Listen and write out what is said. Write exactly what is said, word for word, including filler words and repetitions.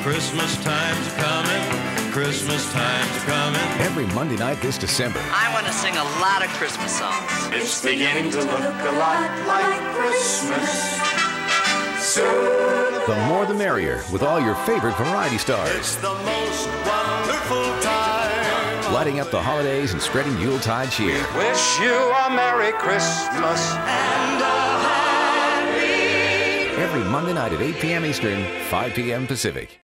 Christmas time's coming, Christmas time's coming. Every Monday night this December. I want to sing a lot of Christmas songs. It's beginning to look a lot like Christmas. Soon. The more the merrier, with all your favorite variety stars. It's the most wonderful time. Lighting up the holidays and spreading Yuletide cheer. Wish you a Merry Christmas and a Happy. Every Monday night at eight p m Eastern, five p m Pacific.